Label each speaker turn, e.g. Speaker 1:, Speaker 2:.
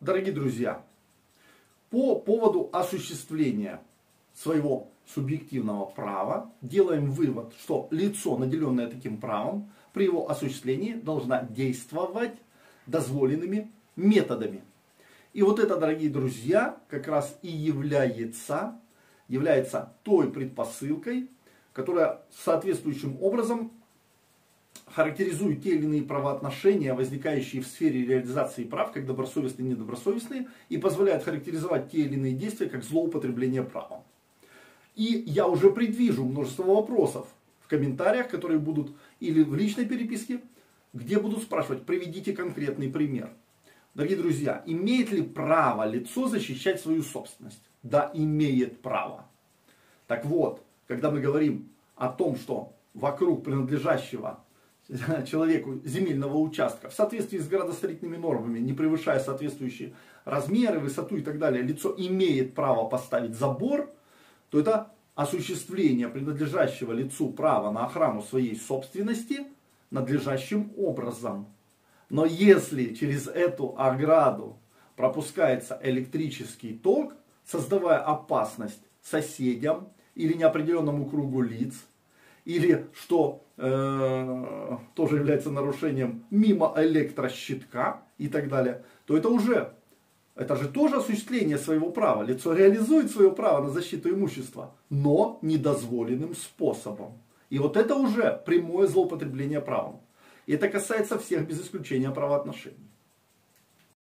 Speaker 1: дорогие друзья, по поводу осуществления своего субъективного права делаем вывод, что лицо, наделенное таким правом, при его осуществлении должна действовать дозволенными методами. И вот это, дорогие друзья, как раз и является той предпосылкой, которая соответствующим образом характеризует те или иные правоотношения, возникающие в сфере реализации прав, как добросовестные и недобросовестные, и позволяет характеризовать те или иные действия, как злоупотребление правом. И я уже предвижу множество вопросов в комментариях, которые будут или в личной переписке, где будут спрашивать: приведите конкретный пример. Дорогие друзья, имеет ли право лицо защищать свою собственность? Да, имеет право. Так вот, когда мы говорим о том, что вокруг принадлежащего человеку земельного участка в соответствии с градостроительными нормами, не превышая соответствующие размеры, высоту и так далее, лицо имеет право поставить забор, то это осуществление принадлежащего лицу права на охрану своей собственности надлежащим образом. Но если через эту ограду пропускается электрический ток, создавая опасность соседям или неопределенному кругу лиц, или, что тоже является нарушением, мимо электрощитка и так далее, то это же тоже осуществление своего права. Лицо реализует свое право на защиту имущества, но недозволенным способом. И вот это уже прямое злоупотребление правом. И это касается всех без исключения правоотношений.